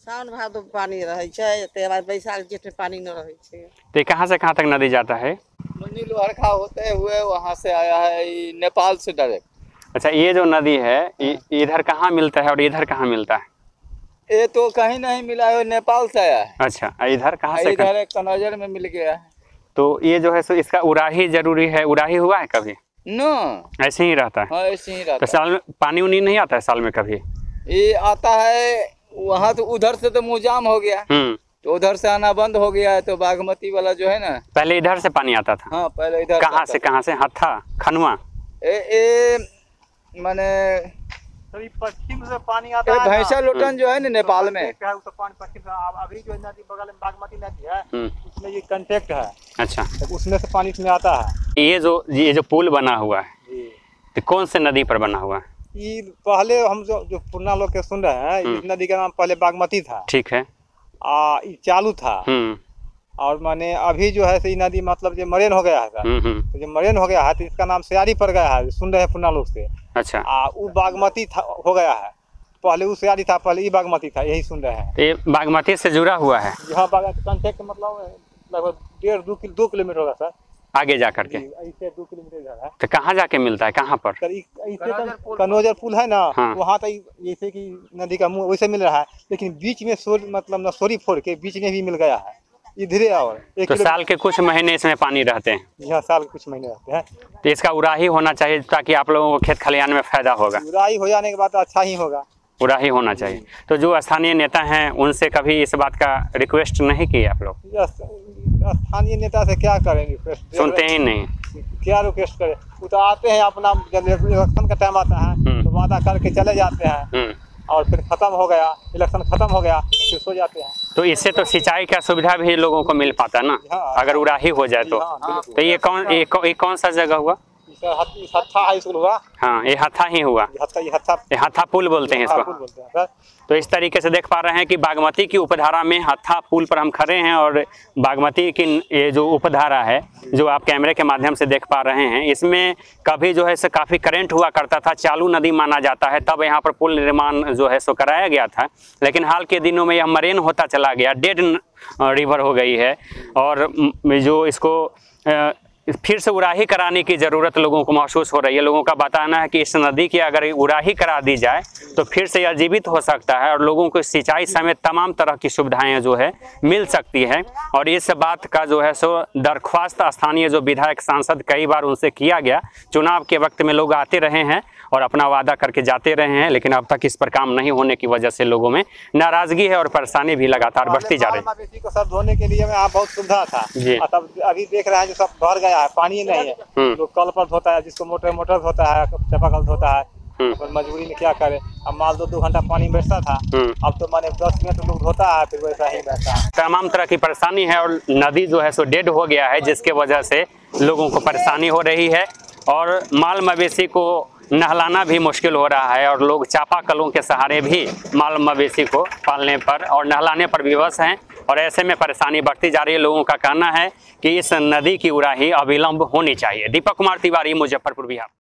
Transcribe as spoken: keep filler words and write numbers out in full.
सावन भादो पानी रहे छे, ते बाद बैसाख जेठ में पानी न रहे छे। तो कहाँ से कहाँ तक नदी जाता है? मंडी लोहरखा होते हुए वहाँ से आया है नेपाल से डायरेक्ट। अच्छा, ये जो नदी है इधर कहाँ मिलता है और इधर कहाँ मिलता है? ये तो कहीं नहीं मिला है, नेपाल से आया है। अच्छा, इधर कहाँ से? इधर एक कनौजर में मिल गया है। तो ये जो है सो इसका उराही जरूरी है, उराही हुआ है कभी? नो, ऐसे ही रहता है। हाँ, ऐसे ही रहता तो साल में पानी उनी नहीं आता है साल में कभी? ये आता है वहाँ, तो उधर से तो मुँह जाम हो गया, तो उधर से आना बंद हो गया है। तो बागमती वाला जो है ना, पहले इधर से पानी आता था। हाँ, पहले इधर कहाँ से कहाँ से? हत्था, खनवा, ए, ए माने पश्चिम से पानी आता है। भैंसा लोटन जो है ना नेपाल में, तो पानी पश्चिम से। अभी जो नदी बगल में बागमती नदी है, उसमें ये कांटेक्ट है। अच्छा, तो उसमें से पानी इसमें आता है। ये जो ये जो पुल बना हुआ है, तो कौन से नदी पर बना हुआ है? ये पहले हम जो जो पुराना लोग के सुन रहे हैं, इस नदी का नाम पहले बागमती था। ठीक है। आ ये चालू था, और माने अभी जो है ये नदी मतलब जो मरेन हो गया है सर, तो जो मरेन हो गया है तो इसका नाम सियारी पड़ गया है, सुन रहे हैं पुराना लोग से। अच्छा, आ वो बागमती था हो गया है, पहले वो सियारी था, पहले ये बागमती था, यही सुन रहे हैं। ये बागमती से जुड़ा हुआ है? यहाँ कांटेक्ट मतलब लगभग डेढ़ दो किलो दो किलोमीटर होगा सर, आगे जा करके। इससे दो किलोमीटर इधर है। तो कहाँ जाके मिलता है, कहाँ पर? कनौजर पुल है ना, हाँ। वहाँ तक जैसे कि नदी का मुंह वैसे मिल रहा है, लेकिन बीच में सोर मतलब नसोरी फोड़ के बीच में भी मिल गया है इधरे। और तो साल के कुछ महीने इसमें पानी रहते हैं? यहाँ साल के कुछ महीने रहते हैं। तो इसका उराही होना चाहिए ताकि आप लोगों को खेत खलिहान में फायदा होगा। उराही हो जाने के बाद अच्छा ही होगा, उराही होना चाहिए। तो जो स्थानीय नेता हैं उनसे कभी इस बात का रिक्वेस्ट नहीं की आप लोग? स्थानीय नेता से क्या करेंगे, सुनते ही नहीं। क्या रिक्वेस्ट करें? वो तो आते हैं अपना, जब इलेक्शन का टाइम आता है तो वादा करके चले जाते हैं, और फिर खत्म हो गया, इलेक्शन खत्म हो गया, फिर सो जाते हैं। तो इससे तो सिंचाई का सुविधा भी लोगों को मिल पाता ना, अगर उराही हो जाए तो। तो ये कौन ये कौन, कौन सा जगह हुआ? हत्था हाई स्कूल हुआ। हाँ, ये हत्था ही हुआ। हत्था, ये हत्था, ये हत्था पुल बोलते हैं इसको। बोलते हैं सर। तो इस तरीके से देख पा रहे हैं कि बागमती की उपधारा में हत्था पुल पर हम खड़े हैं, और बागमती की ये जो उपधारा है जो आप कैमरे के माध्यम से देख पा रहे हैं, इसमें कभी जो है सो काफ़ी करंट हुआ करता था, चालू नदी माना जाता है, तब यहाँ पर पुल निर्माण जो है सो कराया गया था। लेकिन हाल के दिनों में यह मरेन होता चला गया, डेड रिवर हो गई है, और जो इसको फिर से उराही कराने की ज़रूरत लोगों को महसूस हो रही है। लोगों का बताना है कि इस नदी की अगर उराही करा दी जाए तो फिर से यह जीवित हो सकता है, और लोगों को सिंचाई समेत तमाम तरह की सुविधाएं जो है मिल सकती है। और इस बात का जो है सो दरख्वास्त स्थानीय जो विधायक सांसद कई बार उनसे किया गया। चुनाव के वक्त में लोग आते रहे हैं और अपना वादा करके जाते रहे हैं, लेकिन अब तक इस पर काम नहीं होने की वजह से लोगों में नाराजगी है और परेशानी भी लगातार बढ़ती जा रही है। मवेशी को सर धोने के लिए यहाँ बहुत सुविधा था, तब अभी देख रहे हैं जो सब भर गया है, पानी नहीं है। लोग कल पर धोता है, जिसको मोटर मोटर धोता है, चापाकल धोता है, पर मजबूरी में क्या करे। अब माल दो दो घंटा पानी बैठता था, अब तो माने दस मिनट लोग धोता है, फिर वैसा ही बैठता है। तमाम तरह की परेशानी है, और नदी जो है सो डेड हो गया है, जिसके वजह से लोगों को परेशानी हो रही है, और माल मवेशी को नहलाना भी मुश्किल हो रहा है, और लोग चापाकलों के सहारे भी माल मवेशी को पालने पर और नहलाने पर विवश हैं। और ऐसे में परेशानी बढ़ती जा रही है। लोगों का कहना है कि इस नदी की उराही अविलंब होनी चाहिए। दीपक कुमार तिवारी, मुजफ्फरपुर, बिहार।